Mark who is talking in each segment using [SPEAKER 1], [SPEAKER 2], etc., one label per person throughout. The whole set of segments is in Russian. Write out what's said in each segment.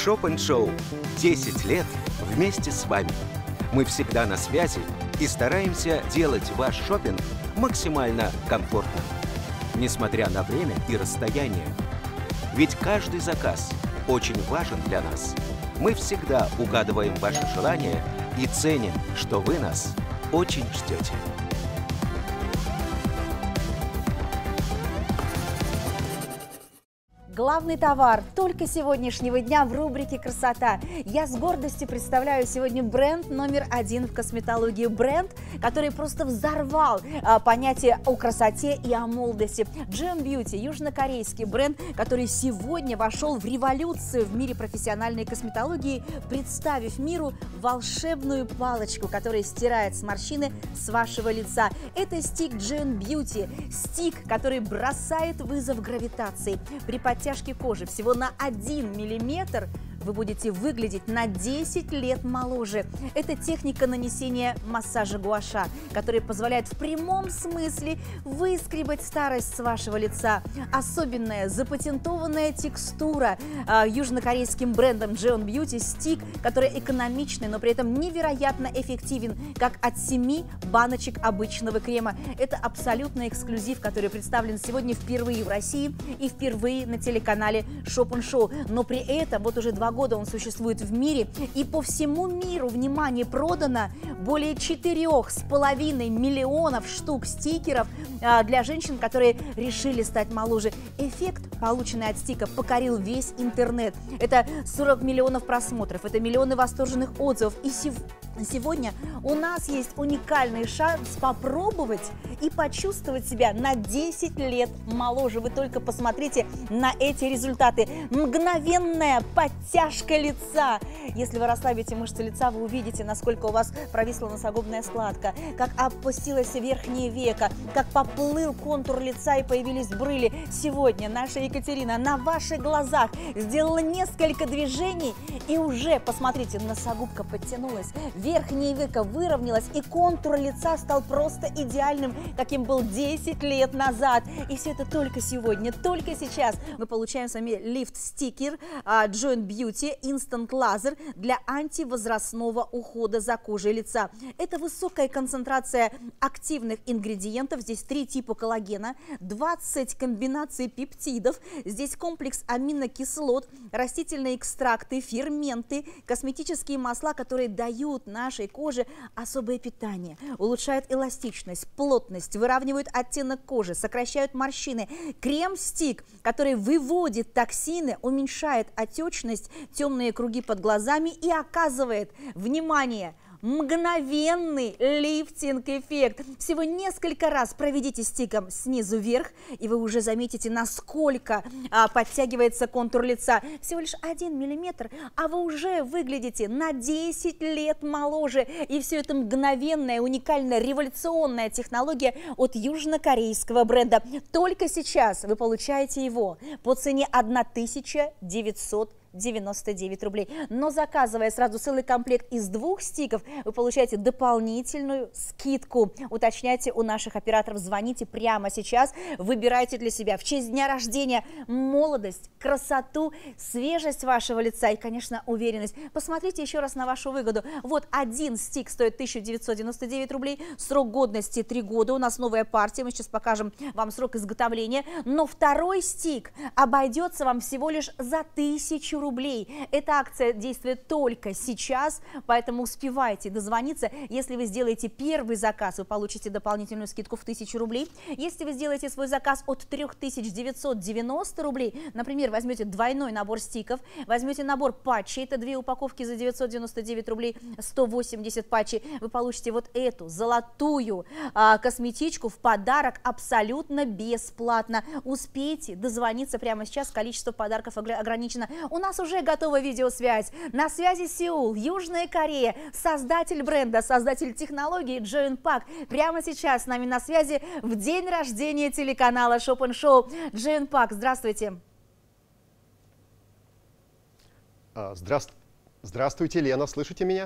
[SPEAKER 1] Шоп-н-шоу. 10 лет вместе с вами. Мы всегда на связи и стараемся делать ваш шопинг максимально комфортным, несмотря на время и расстояние. Ведь каждый заказ очень важен для нас. Мы всегда угадываем ваши желания и ценим, что вы нас очень ждете.
[SPEAKER 2] Главный товар только сегодняшнего дня в рубрике «Красота». Я с гордостью представляю сегодня бренд номер 1 в косметологии. Бренд, который просто взорвал понятие о красоте и о молодости. Джион Бьюти, южнокорейский бренд, который сегодня вошел в революцию в мире профессиональной косметологии, представив миру волшебную палочку, которая стирает морщины с вашего лица. Это стик Джион Бьюти. Стик, который бросает вызов гравитации. При подтяжке кожи всего на 1 миллиметр вы будете выглядеть на 10 лет моложе. Это техника нанесения массажа гуаша, которая позволяет в прямом смысле выскребать старость с вашего лица. Особенная запатентованная текстура южнокорейским брендом Джион Бьюти стик, который экономичный, но при этом невероятно эффективен, как от 7 баночек обычного крема. Это абсолютный эксклюзив, который представлен сегодня впервые в России и впервые на телеканале Шоп-н-шоу. Но при этом вот уже 2 года он существует в мире, и по всему миру, внимание, продано более 4,5 миллионов штук стикеров для женщин, которые решили стать моложе. Эффект, полученный от стика, покорил весь интернет. Это 40 миллионов просмотров, это миллионы восторженных отзывов. И сегодня у нас есть уникальный шанс попробовать и почувствовать себя на 10 лет моложе. Вы только посмотрите на эти результаты. Мгновенная подтяжка лица. Если вы расслабите мышцы лица, вы увидите, насколько у вас провисла носогубная складка, как опустилось верхнее веко, как поплыл контур лица и появились брыли. Сегодня наша Екатерина на ваших глазах сделала несколько движений, и уже, посмотрите, носогубка подтянулась, верхнее веко выровнялось, и контур лица стал просто идеальным, каким был 10 лет назад. И все это только сегодня, только сейчас. Мы получаем с вами лифт-стикер Джион Бьюти Instant Laser для антивозрастного ухода за кожей лица. Это высокая концентрация активных ингредиентов. Здесь 3 типа коллагена, 20 комбинаций пептидов. Здесь комплекс аминокислот, растительные экстракты, ферменты, косметические масла, которые дают нашей коже особое питание, улучшают эластичность, плотность, выравнивают оттенок кожи, сокращают морщины. Крем-стик, который выводит токсины, уменьшает отечность, темные круги под глазами и оказывает, внимание, мгновенный лифтинг-эффект. Всего несколько раз проведите стиком снизу вверх, и вы уже заметите, насколько подтягивается контур лица. Всего лишь 1 миллиметр, а вы уже выглядите на 10 лет моложе. И все это мгновенная, уникальная, революционная технология от южнокорейского бренда. Только сейчас вы получаете его по цене 1999 рублей. Но заказывая сразу целый комплект из 2 стиков, вы получаете дополнительную скидку. Уточняйте у наших операторов, звоните прямо сейчас, выбирайте для себя в честь дня рождения молодость, красоту, свежесть вашего лица и, конечно, уверенность. Посмотрите еще раз на вашу выгоду. Вот 1 стик стоит 1999 рублей, срок годности 3 года, у нас новая партия, мы сейчас покажем вам срок изготовления, но 2-й стик обойдется вам всего лишь за 1000 рублей. Эта акция действует только сейчас, поэтому успевайте дозвониться. Если вы сделаете первый заказ, вы получите дополнительную скидку в 1000 рублей. Если вы сделаете свой заказ от 3990 рублей, например, возьмете двойной набор стиков, возьмете набор патчей, это 2 упаковки за 999 рублей, 180 патчей, вы получите вот эту золотую косметичку в подарок абсолютно бесплатно. Успейте дозвониться прямо сейчас, количество подарков ограничено. У нас уже готова видеосвязь. На связи Сеул, Южная Корея, создатель бренда, создатель технологии Джион Пак. Прямо сейчас с нами на связи в день рождения телеканала Шоп-н-шоу. Джион Пак, здравствуйте.
[SPEAKER 3] Здравствуйте, Лена, слышите меня?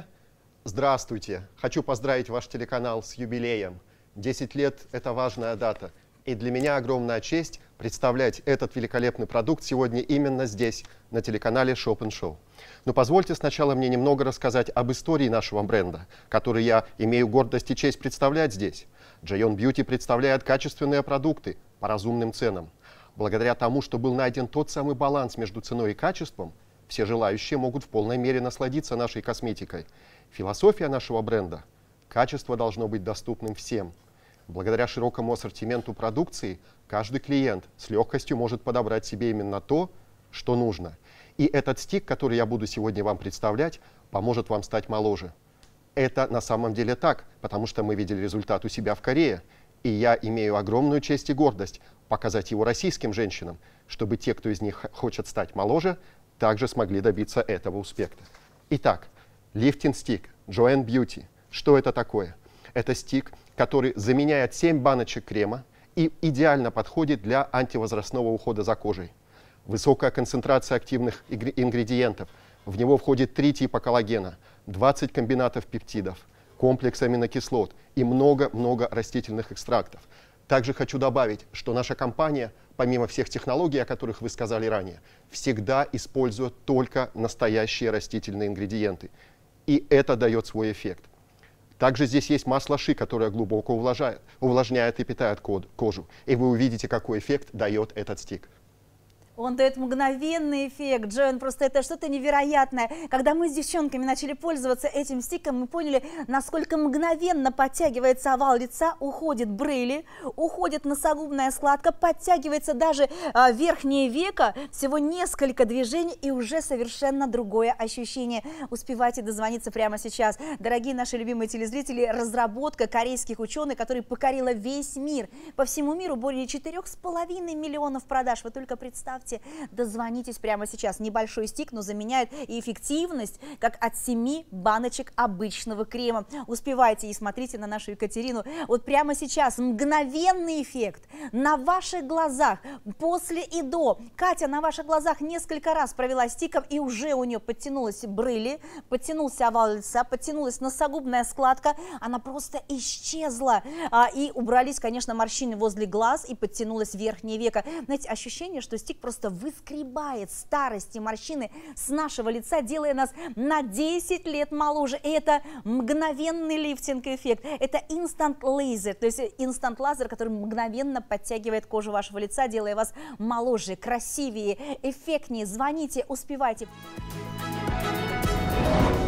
[SPEAKER 3] Здравствуйте. Хочу поздравить ваш телеканал с юбилеем. 10 лет – это важная дата. И для меня огромная честь представлять этот великолепный продукт сегодня именно здесь, на телеканале Shop & Show. Но позвольте сначала мне немного рассказать об истории нашего бренда, который я имею гордость и честь представлять здесь. Jaeon Beauty представляет качественные продукты по разумным ценам. Благодаря тому, что был найден тот самый баланс между ценой и качеством, все желающие могут в полной мере насладиться нашей косметикой. Философия нашего бренда – качество должно быть доступным всем. Благодаря широкому ассортименту продукции каждый клиент с легкостью может подобрать себе именно то, что нужно. И этот стик, который я буду сегодня вам представлять, поможет вам стать моложе. Это на самом деле так, потому что мы видели результат у себя в Корее, и я имею огромную честь и гордость показать его российским женщинам, чтобы те, кто из них хочет стать моложе, также смогли добиться этого успеха. Итак, Lifting Stick Jaeon Beauty. Что это такое? Это стик, который заменяет 7 баночек крема и идеально подходит для антивозрастного ухода за кожей. Высокая концентрация активных ингредиентов. В него входит 3 типа коллагена, 20 комбинатов пептидов, комплекс аминокислот и много-много растительных экстрактов. Также хочу добавить, что наша компания, помимо всех технологий, о которых вы сказали ранее, всегда использует только настоящие растительные ингредиенты. И это дает свой эффект. Также здесь есть масло ши, которое глубоко увлажняет и питает кожу. И вы увидите, какой эффект дает этот стик.
[SPEAKER 2] Он дает мгновенный эффект, Jaeon, просто это что-то невероятное. Когда мы с девчонками начали пользоваться этим стиком, мы поняли, насколько мгновенно подтягивается овал лица, уходит брыли, уходит носогубная складка, подтягивается даже верхнее веко, всего несколько движений и уже совершенно другое ощущение. Успевайте дозвониться прямо сейчас. Дорогие наши любимые телезрители, разработка корейских ученых, которая покорила весь мир. По всему миру более 4,5 миллионов продаж. Вы только представьте. Дозвонитесь прямо сейчас. Небольшой стик, но заменяет и эффективность, как от 7 баночек обычного крема. Успевайте и смотрите на нашу Екатерину. Вот прямо сейчас мгновенный эффект на ваших глазах, после и до. Катя на ваших глазах несколько раз провела стиком, и уже у нее подтянулась брыли, подтянулся овал лица, подтянулась носогубная складка. Она просто исчезла. И убрались, конечно, морщины возле глаз, и подтянулось верхнее веко. Знаете, ощущение, что стик просто выскребает старость и морщины с нашего лица, делая нас на 10 лет моложе. И это мгновенный лифтинг-эффект. Это instant laser, то есть instant лазер, который мгновенно подтягивает кожу вашего лица, делая вас моложе, красивее, эффектнее. Звоните, успевайте.